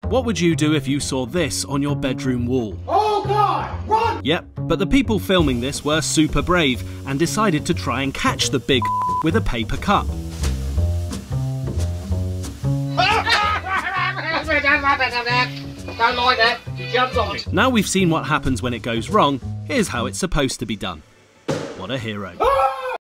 What would you do if you saw this on your bedroom wall? Oh God, run! Yep, but the people filming this were super brave and decided to try and catch the big with a paper cup. Don't like that. You jumped on me. Now we've seen what happens when it goes wrong, here's how it's supposed to be done. What a hero.